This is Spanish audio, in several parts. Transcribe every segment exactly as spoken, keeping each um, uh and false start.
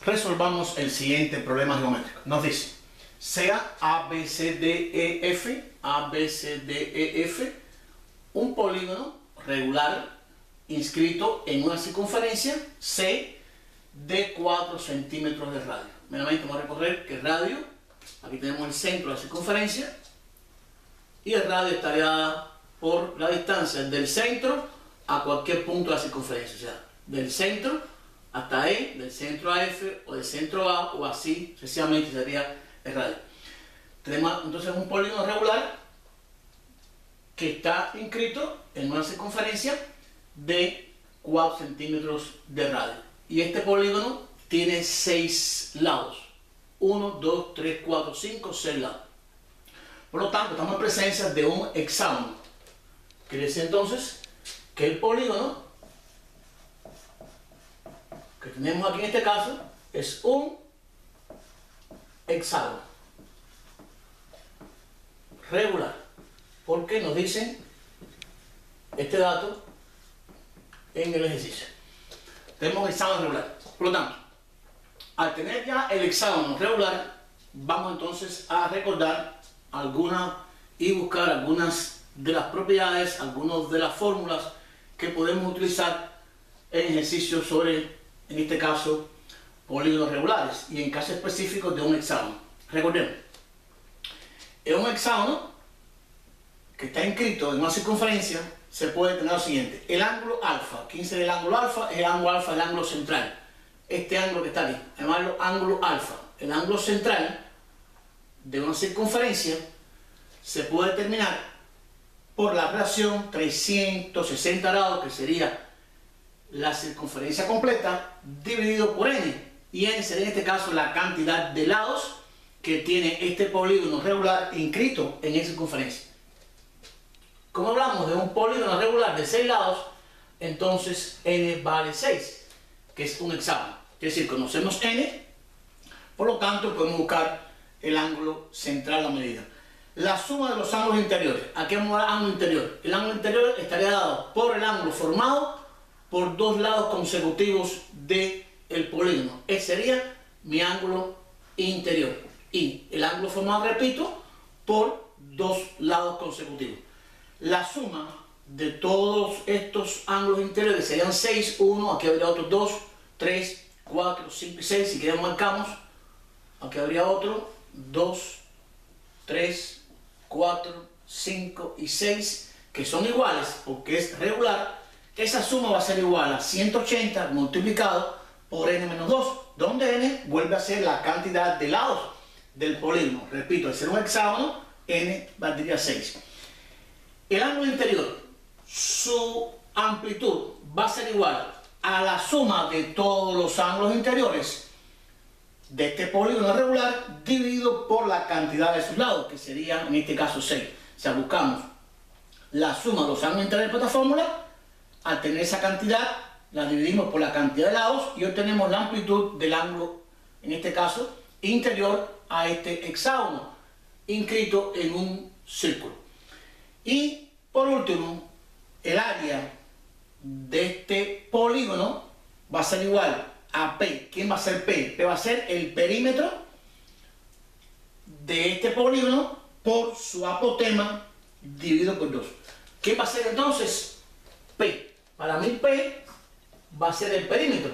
Resolvamos el siguiente problema geométrico. Nos dice, sea A, B, C, D, E, F, A, B, C, D, E, F, un polígono regular inscrito en una circunferencia C de cuatro centímetros de radio. Meramente vamos a recorrer que el radio, aquí tenemos el centro de la circunferencia, y el radio estaría dada por la distancia del centro a cualquier punto de la circunferencia, o sea, del centro hasta E, del centro a F, o del centro A, o así sucesivamente sería el radio. Tenemos entonces un polígono regular que está inscrito en una circunferencia de cuatro centímetros de radio. Y este polígono tiene seis lados. uno, dos, tres, cuatro, cinco, seis lados. Por lo tanto, estamos en presencia de un hexágono. Quiere decir entonces que el polígono que tenemos aquí en este caso es un hexágono regular, porque nos dicen este dato en el ejercicio. Tenemos un hexágono regular. Por lo tanto, al tener ya el hexágono regular, vamos entonces a recordar algunas y buscar algunas de las propiedades, algunas de las fórmulas que podemos utilizar en ejercicios sobre, en este caso, polígonos regulares y en casos específicos de un hexágono. Recordemos, en un hexágono que está inscrito en una circunferencia se puede tener lo siguiente: el ángulo alfa. ¿Quién será el ángulo alfa? El ángulo alfa es el ángulo central. Este ángulo que está aquí, llamarlo ángulo alfa. El ángulo central de una circunferencia se puede determinar por la relación trescientos sesenta grados, que sería la circunferencia completa, dividido por n. Y n sería en este caso la cantidad de lados que tiene este polígono regular inscrito en esa circunferencia. Como hablamos de un polígono regular de seis lados, entonces n vale seis, que es un hexágono. Es decir, conocemos n, por lo tanto podemos buscar el ángulo central a la medida. La suma de los ángulos interiores. Aquí vamos a dar ángulo interior. El ángulo interior estaría dado por el ángulo formado por dos lados consecutivos del polígono. Ese sería mi ángulo interior. Y el ángulo formado, repito, por dos lados consecutivos. La suma de todos estos ángulos interiores serían seis, uno, aquí habría otros dos, tres, cuatro, cinco y seis. Si queremos marcamos, aquí habría otro, dos, tres, cuatro, cinco y seis, que son iguales porque es regular. Esa suma va a ser igual a ciento ochenta multiplicado por n menos dos, donde n vuelve a ser la cantidad de lados del polígono. Repito, al ser un hexágono, n valdría seis. El ángulo interior, su amplitud va a ser igual a la suma de todos los ángulos interiores de este polígono regular dividido por la cantidad de sus lados, que sería en este caso seis. O sea, buscamos la suma de los ángulos interiores por esta fórmula. Al tener esa cantidad, la dividimos por la cantidad de lados y obtenemos la amplitud del ángulo, en este caso, interior a este hexágono, inscrito en un círculo. Y, por último, el área de este polígono va a ser igual a P. ¿Quién va a ser P? P va a ser el perímetro de este polígono por su apotema dividido por dos. ¿Qué va a ser entonces? P. Para mí P va a ser el perímetro.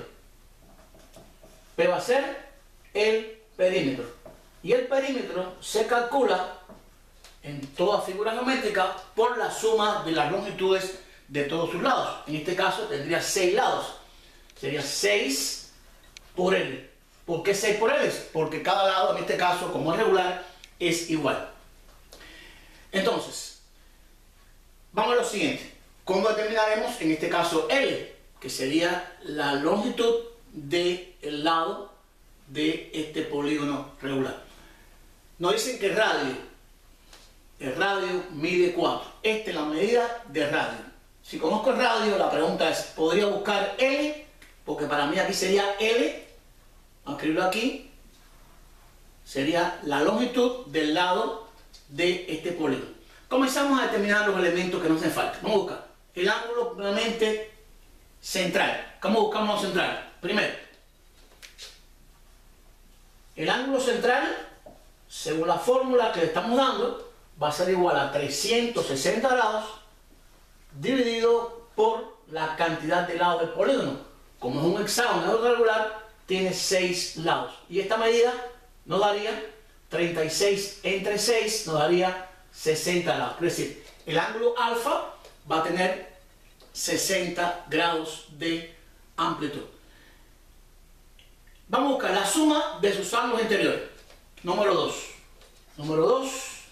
P va a ser el perímetro. Y el perímetro se calcula en toda figura geométrica por la suma de las longitudes de todos sus lados. En este caso tendría seis lados. Sería seis por L. ¿Por qué seis por L? Porque cada lado, en este caso, como es regular, es igual. Entonces, vamos a lo siguiente. ¿Cómo determinaremos, en este caso, L? Que sería la longitud del lado de este polígono regular. Nos dicen que el radio, el radio mide cuatro. Esta es la medida de radio. Si conozco el radio, la pregunta es, ¿podría buscar L? Porque para mí aquí sería L, vamos a escribirlo aquí, sería la longitud del lado de este polígono. Comenzamos a determinar los elementos que nos hacen falta. Vamos a buscar el ángulo nuevamente central. ¿Cómo buscamos lo central? Primero, el ángulo central, según la fórmula que le estamos dando, va a ser igual a trescientos sesenta grados dividido por la cantidad de lados del polígono. Como es un hexágono regular, tiene seis lados. Y esta medida nos daría treinta y seis entre seis, nos daría sesenta grados. Es decir, el ángulo alfa va a tener sesenta grados de amplitud. Vamos a buscar la suma de sus ángulos interiores. Número dos. Número dos.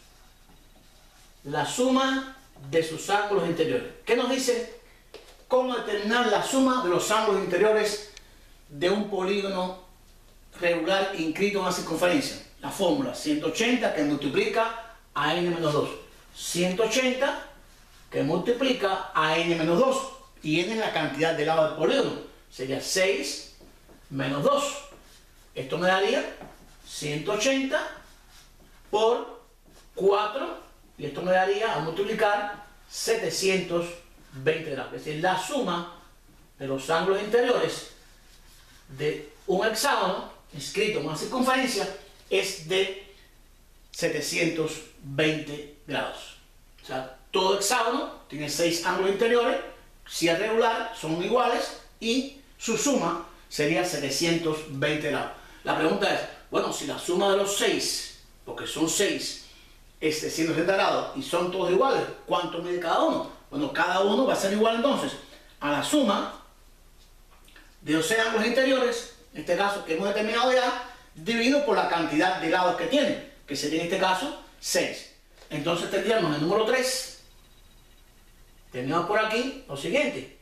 La suma de sus ángulos interiores. ¿Qué nos dice? Cómo determinar la suma de los ángulos interiores de un polígono regular inscrito en una circunferencia. La fórmula ciento ochenta que multiplica a n menos dos. ciento ochenta que multiplica a n menos dos. Y n es la cantidad de lados del polígono. Sería seis menos dos. Esto me daría ciento ochenta por cuatro. Y esto me daría, a multiplicar, setecientos veinte grados. Es decir, la suma de los ángulos interiores de un hexágono inscrito en una circunferencia es de setecientos veinte grados. O sea, todo hexágono tiene seis ángulos interiores, si es regular, son iguales y su suma sería setecientos veinte grados. La pregunta es, bueno, si la suma de los seis, porque son seis, es setecientos setenta grados y son todos iguales, ¿cuánto mide cada uno? Bueno, cada uno va a ser igual entonces a la suma de los seis ángulos interiores, en este caso que hemos determinado ya, dividido por la cantidad de lados que tiene, que sería en este caso seis. Entonces tendríamos el número tres, tenemos por aquí lo siguiente.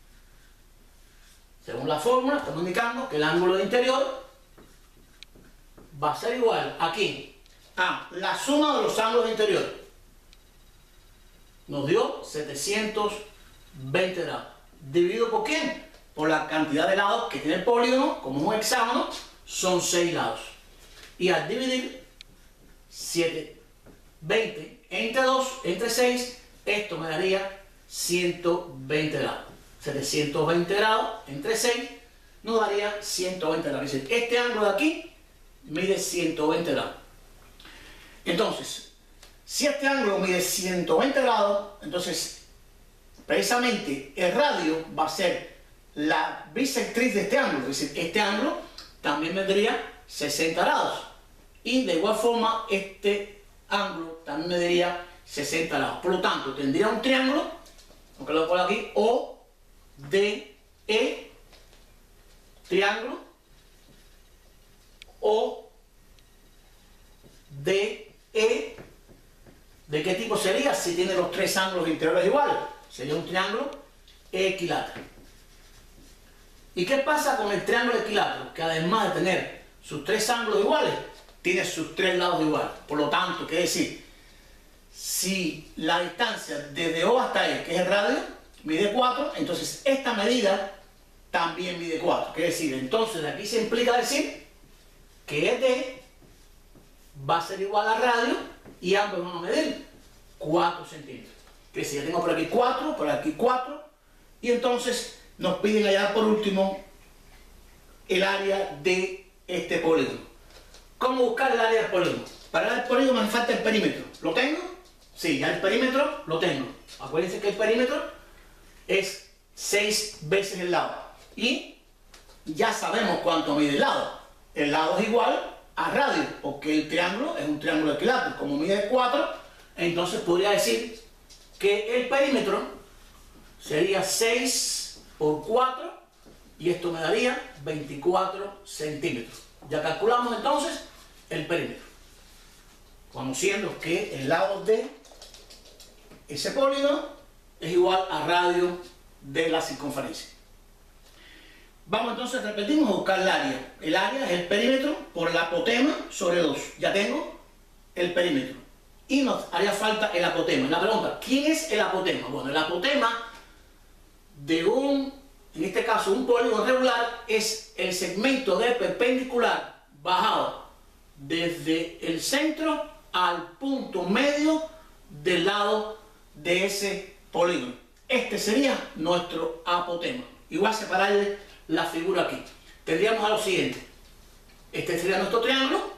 Según la fórmula, estamos indicando que el ángulo interior va a ser igual aquí a la suma de los ángulos interiores. Nos dio setecientos veinte grados. ¿Dividido por quién? Por la cantidad de lados que tiene el polígono, como un hexágono, son seis lados. Y al dividir setecientos veinte entre dos, entre seis, esto me daría ciento veinte grados. setecientos veinte grados entre seis nos daría ciento veinte grados. Es decir, este ángulo de aquí mide ciento veinte grados. Entonces, si este ángulo mide ciento veinte grados, entonces precisamente el radio va a ser la bisectriz de este ángulo. Es decir, este ángulo también vendría sesenta grados. Y de igual forma, este ángulo también mediría sesenta grados. Por lo tanto, tendría un triángulo, aunque lo pongo aquí, O D E, triángulo O D E. ¿De qué tipo sería? Si tiene los tres ángulos interiores iguales, sería un triángulo equilátero. ¿Y qué pasa con el triángulo equilátero? Que además de tener sus tres ángulos iguales, tiene sus tres lados iguales. Por lo tanto, quiere decir, si la distancia desde O hasta E, que es el radio, mide cuatro, entonces esta medida también mide cuatro. Quiere decir, entonces de aquí se implica decir que E D va a ser igual a radio y ambos van a medir cuatro centímetros. Quiere decir, ya tengo por aquí cuatro, por aquí cuatro, y entonces nos piden hallar por último el área de este polígono. ¿Cómo buscar el área del polígono? Para el polígono me falta el perímetro. ¿Lo tengo? Sí, ya el perímetro lo tengo. Acuérdense que el perímetro es seis veces el lado. Y ya sabemos cuánto mide el lado. El lado es igual a radio, porque el triángulo es un triángulo equilátero. Como mide cuatro, entonces podría decir que el perímetro sería seis por cuatro, y esto me daría veinticuatro centímetros. Ya calculamos entonces el perímetro, conociendo que el lado de ese polígono es igual a radio de la circunferencia. Vamos entonces, repetimos, a buscar el área. El área es el perímetro por el apotema sobre dos. Ya tengo el perímetro. Y nos haría falta el apotema. La pregunta, ¿quién es el apotema? Bueno, el apotema de un, en este caso, un polígono regular es el segmento de perpendicular bajado desde el centro al punto medio del lado de ese polígono. Este sería nuestro apotema. Igual separarle la figura aquí. Tendríamos a lo siguiente. Este sería nuestro triángulo.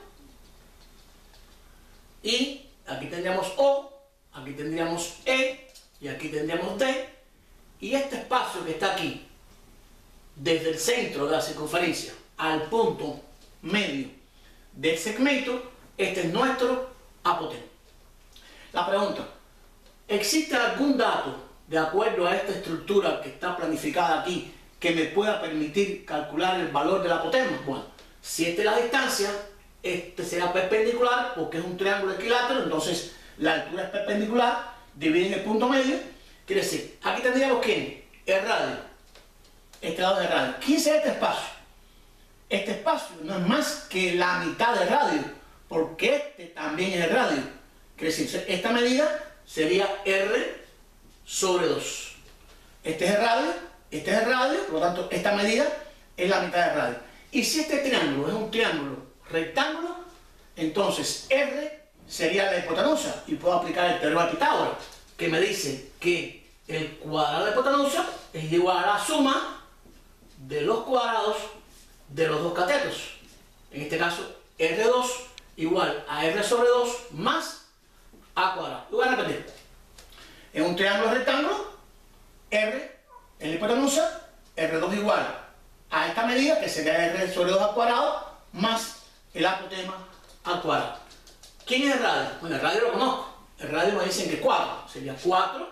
Y aquí tendríamos O, aquí tendríamos E, y aquí tendríamos D. Y este espacio que está aquí, desde el centro de la circunferencia al punto medio del segmento, este es nuestro apotema. La pregunta, ¿existe algún dato de acuerdo a esta estructura que está planificada aquí que me pueda permitir calcular el valor del apotema? Bueno, si esta es la distancia, este será perpendicular porque es un triángulo equilátero, entonces la altura es perpendicular, divide en el punto medio, quiere decir, aquí tendríamos que el radio, este lado del radio. ¿Quién será este espacio? Este espacio no es más que la mitad del radio, porque este también es el radio. Quiere decir, esta medida sería R sobre dos. Este es el radio, este es el radio, por lo tanto, esta medida es la mitad del radio. Y si este triángulo es un triángulo rectángulo, entonces R sería la hipotenusa, y puedo aplicar el teorema de Pitágoras, que me dice que el cuadrado de la hipotenusa es igual a la suma de los cuadrados de los dos catetos. En este caso, R dos igual a R sobre dos más A cuadrado. Lo voy a repetir. En un triángulo rectángulo, R en la hipotenusa, R dos igual a esta medida, que sería R sobre dos al cuadrado, más el apotema al cuadrado. ¿Quién es el radio? Bueno, el radio lo conozco. El radio me dicen que cuatro. Sería cuatro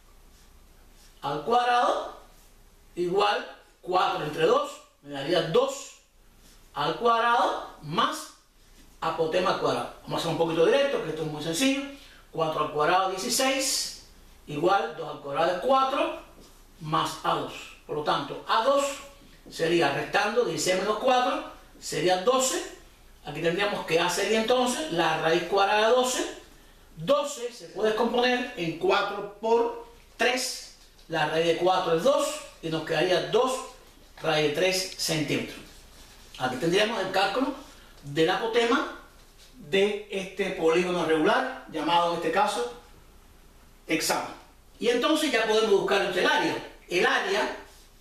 al cuadrado igual cuatro entre dos, me daría dos al cuadrado más apotema al cuadrado. Vamos a hacer un poquito directo, que esto es muy sencillo. cuatro al cuadrado, dieciséis, igual dos al cuadrado de cuatro, más A dos. Por lo tanto, A dos sería, restando dieciséis menos cuatro, sería doce. Aquí tendríamos que A sería entonces la raíz cuadrada de doce. doce se puede descomponer en cuatro por tres. La raíz de cuatro es dos y nos quedaría dos raíz de tres centímetros. Aquí tendríamos el cálculo del apotema de este polígono regular, llamado en este caso hexágono. Y entonces ya podemos buscar el área. El área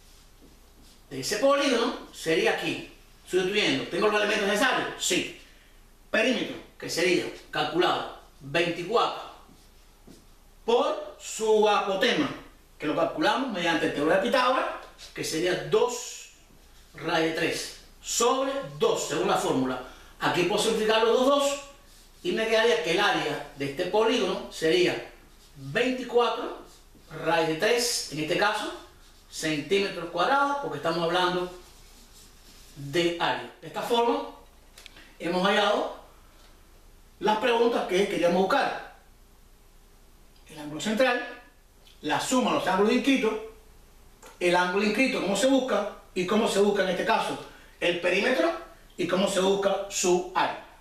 de ese polígono sería aquí. Sustituyendo, ¿tengo los elementos necesarios? Sí. Perímetro, que sería calculado veinticuatro por su apotema, que lo calculamos mediante el teorema de Pitágoras, que sería dos raíz de tres sobre dos, según la fórmula. Aquí puedo simplificar los dos dos y me quedaría que el área de este polígono sería veinticuatro raíz de tres, en este caso, centímetros cuadrados, porque estamos hablando de área. De esta forma, hemos hallado las preguntas que queríamos buscar. El ángulo central, la suma de los ángulos inscritos, el ángulo inscrito, cómo se busca, y cómo se busca en este caso el perímetro, y cómo se busca su área.